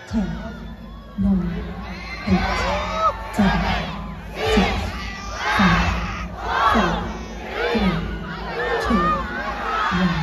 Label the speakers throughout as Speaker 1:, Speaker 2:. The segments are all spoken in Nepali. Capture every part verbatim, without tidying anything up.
Speaker 1: ten, nine, eight, seven, six, five, four, three, two, one.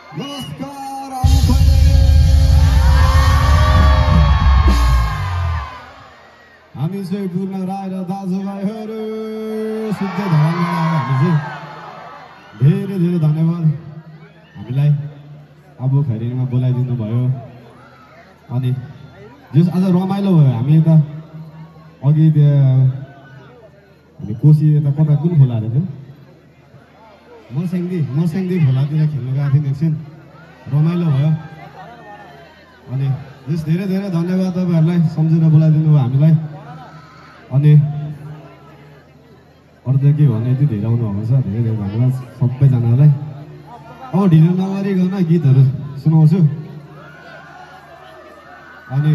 Speaker 2: नमस्कार आउनु हामी चाहिँ पूर्ण राय र दाजुभाइहरू शुद्ध धर्ममा हामी चाहिँ धेरै धेरै धन्यवाद हामीलाई अब खैरेनीमा बोलाइदिनु भयो अनि जस आज रमाइलो भयो हामी यता अघि हामी कोशी यता कता कुन खोला अरे थियो मर्स्याङदी मर्स्याङदी खोलातिर खेल्नु गएको थियौँ एकछिन रमाइलो भयो अनि जस धेरै धेरै धन्यवाद तपाईँहरूलाई सम्झेर बोलाइदिनु भयो हामीलाई अनि अरू त के भने यति धेरै आउनु भएको छ धेरै धेरै धन्यवाद सबैजनालाई अब ढिलो नगरिकन गीतहरू सुनाउँछु अनि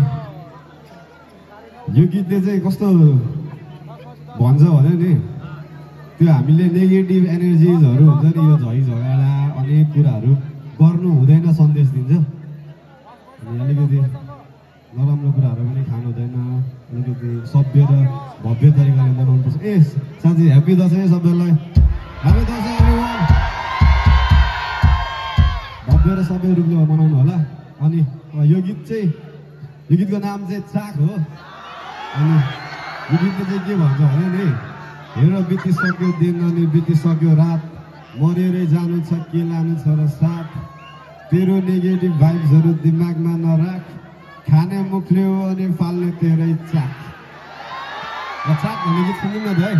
Speaker 2: यो गीतले चाहिँ कस्तो भन्छ भने नि त्यो हामीले नेगेटिभ एनर्जिजहरू हुन्छ नि यो झै झगडा अनेक कुराहरू गर्नु हुँदैन सन्देश दिन्छ अनि अलिकति नराम्रो कुराहरू पनि खानु हुँदैन अलिकति सभ्य र भव्य तरिकाले मनाउनुपर्छ ए साँच्चै ह्याप्पी दसैँ सबैलाई ह्याप्पी दसैँ एभ्रिवान भव्य र सभ्य रूपले मनाउनु होला अनि यो गीत चाहिँ यो गीतको नाम चाहिँ चाक हो अनि यो गीतले चाहिँ के भन्छ भने नि हेर बितिसक्यो दिन अनि बितिसक्यो रात मरेरै जानु छ के लानु छ र साथ तेरो नेगेटिभ भाइब्सहरू दिमागमा नराख खाने मुखले हो अनि फाल्ने तेरै चाक र चाक भन्ने गीत सुन्नु न त है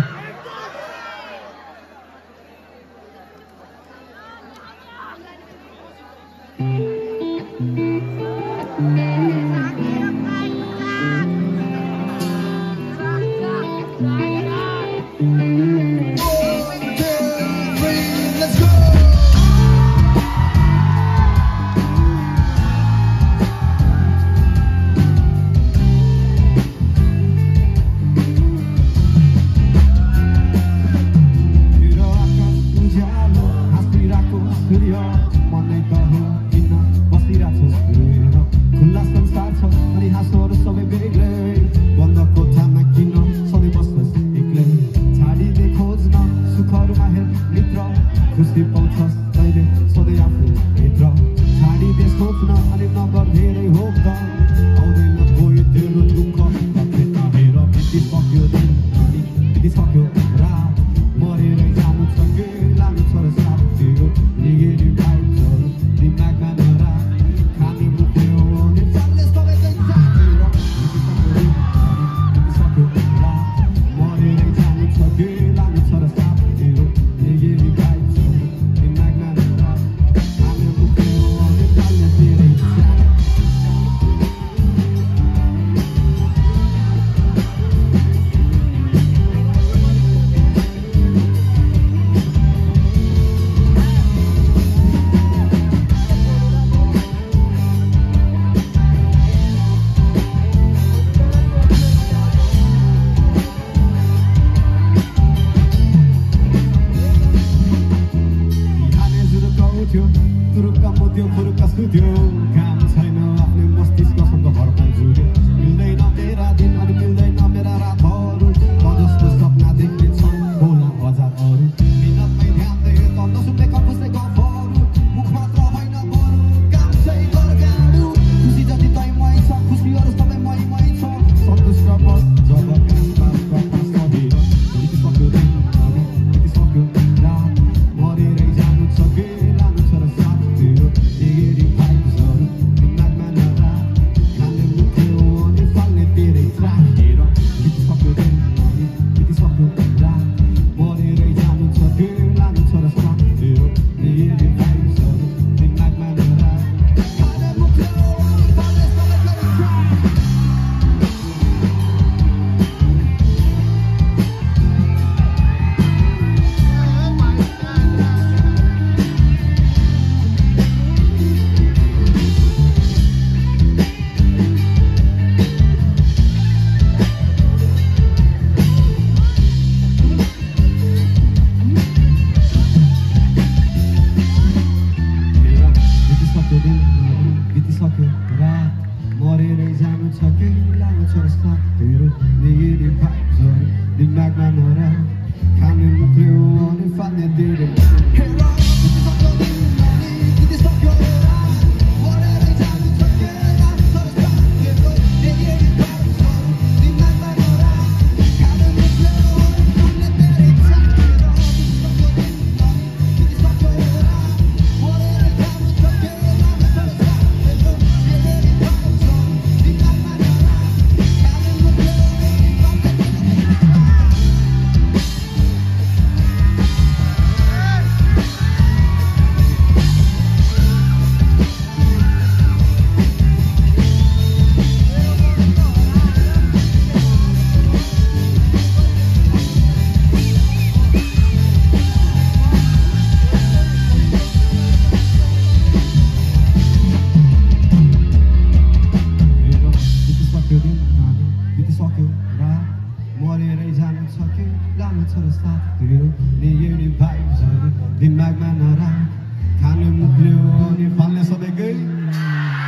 Speaker 2: छ कि लामो छ र साथ तेरो नि एउटी भाइजहरू दिमागमा नराख खानु मुक्ल्यो अनि फाल्ने सबैकै